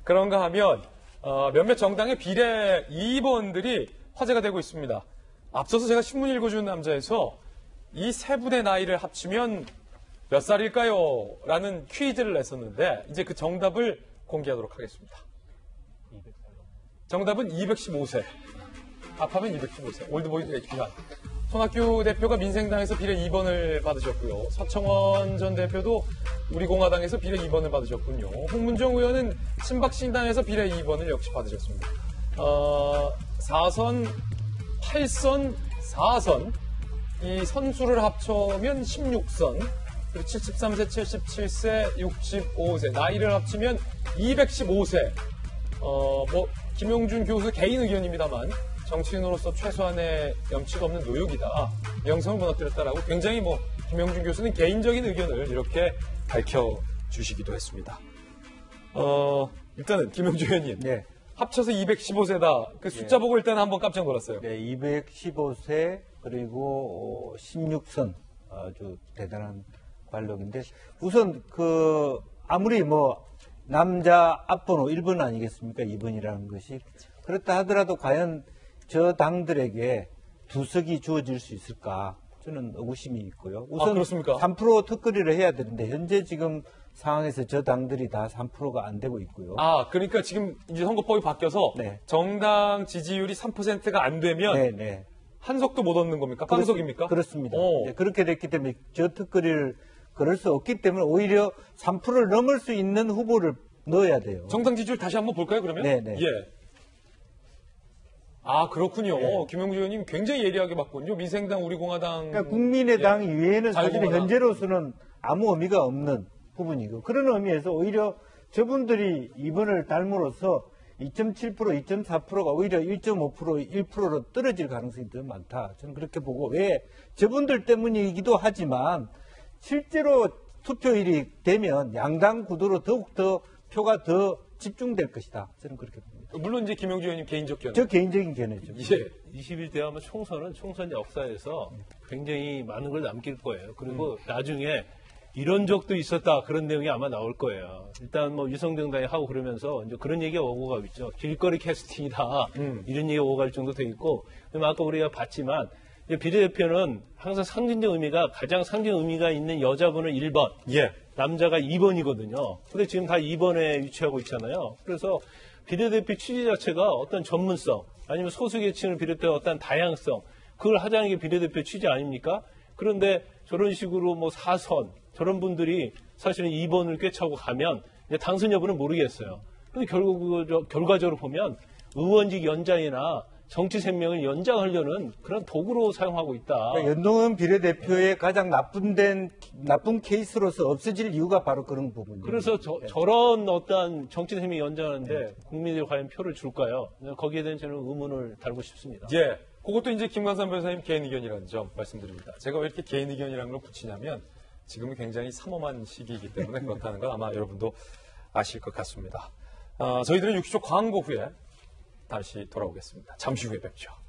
그런가 하면 몇몇 정당의 비례 2번들이 화제가 되고 있습니다. 앞서서 제가 신문 읽어주는 남자에서 이 세 분의 나이를 합치면 몇 살일까요? 라는 퀴즈를 냈었는데 이제 그 정답을 공개하도록 하겠습니다. 정답은 215세. 합하면 215세. 올드보이 기간. 손학규 대표가 민생당에서 비례 2번을 받으셨고요. 서청원 전 대표도 우리공화당에서 비례 2번을 받으셨군요. 홍문정 의원은 친박신당에서 비례 2번을 역시 받으셨습니다. 4선, 8선, 4선 이 선수를 합쳐면 16선 그리고 73세, 77세, 65세 나이를 합치면 215세 김용준 교수 개인 의견입니다만 정치인으로서 최소한의 염치가 없는 노역이다. 명성을 무너뜨렸다라고 굉장히 김용준 교수는 개인적인 의견을 이렇게 밝혀주시기도 했습니다. 일단은 김용준 의원님. 네. 합쳐서 215세다. 그 숫자 보고 일단 한번 깜짝 놀랐어요. 네, 215세 그리고 16선 아주 대단한 관록인데 우선 아무리 남자 앞번호 1번 아니겠습니까? 2번이라는 것이 그렇다 하더라도 과연 저 당들에게 두 석이 주어질 수 있을까? 저는 의구심이 있고요. 우선 그렇습니까? 3% 특거리를 해야 되는데 현재 지금 상황에서 저 당들이 다 3%가 안 되고 있고요. 그러니까 지금 이제 선거법이 바뀌어서 네. 정당 지지율이 3%가 안 되면 네. 한 석도 못 얻는 겁니까? 깡석입니까? 그렇습니다. 네, 그렇게 됐기 때문에 저 특거리를 걸을 수 없기 때문에 오히려 3%를 넘을 수 있는 후보를 넣어야 돼요. 정당 지지율 다시 한번 볼까요, 그러면? 네. 예. 그렇군요. 네. 김용주 의원님 굉장히 예리하게 봤군요. 민생당, 우리공화당. 그러니까 국민의당 이외에는 사실 자유공화당. 현재로서는 아무 의미가 없는 부분이고 그런 의미에서 오히려 저분들이 이번을 닮으로써 2.7%, 2.4%가 오히려 1.5%, 1%로 떨어질 가능성이 더 많다. 저는 그렇게 보고 왜 저분들 때문이기도 하지만 실제로 투표일이 되면 양당 구도로 더욱더 표가 더 집중될 것이다. 저는 그렇게 봅니다. 물론 이제 김용주 의원님 개인적 견해. 저 개인적인 견해죠. 예. 21대 하면 총선 역사에서 굉장히 많은 걸 남길 거예요. 그리고 나중에 이런 적도 있었다 그런 내용이 아마 나올 거예요. 일단 유성정당이 하고 그러면서 이제 그런 얘기가 오고 가고 있죠. 길거리 캐스팅이다 이런 얘기가 오고 갈 정도 돼 있고 아까 우리가 봤지만 비례대표는 항상 상징적 의미가 가장 상징 의미가 있는 여자분은 1번, 예. 남자가 2번이거든요. 근데 지금 다 2번에 위치하고 있잖아요. 그래서 비례대표 취지 자체가 어떤 전문성 아니면 소수계층을 비롯한 어떤 다양성 그걸 하자는 게 비례대표 취지 아닙니까? 그런데 저런 식으로 4선 저런 분들이 사실은 2번을 꿰차고 가면 이제 당선 여부는 모르겠어요. 근데 결과적으로 보면 의원직 연장이나 정치 생명을 연장하려는 그런 도구로 사용하고 있다. 그러니까 연동형 비례대표의 가장 나쁜 케이스로서 없어질 이유가 바로 그런 부분이에요. 그래서 저런 어떤 정치 생명 연장하는데 국민들이 과연 표를 줄까요? 거기에 대한 저는 의문을 달고 싶습니다. 예. 그것도 이제 김광삼 변호사님 개인 의견이라는 점 말씀드립니다. 제가 왜 이렇게 개인 의견이라는 걸 붙이냐면 지금은 굉장히 삼엄한 시기이기 때문에 그렇다는 걸 아마 여러분도 아실 것 같습니다. 저희들은 60초 광고 후에 다시 돌아오겠습니다. 잠시 후에 뵙죠.